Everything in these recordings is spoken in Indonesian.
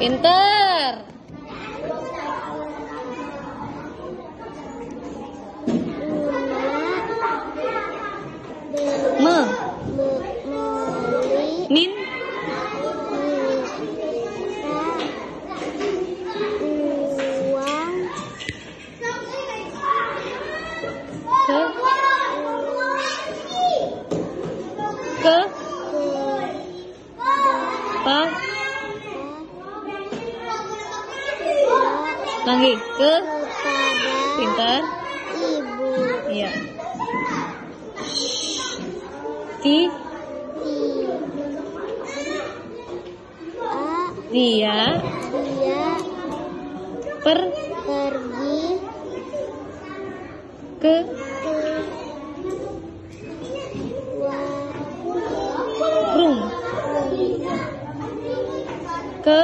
Pinter. Min. Ke lagi ke pintar ibu. Iya. Ti dia pergi ke warung ke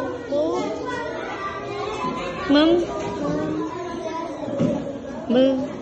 untuk mem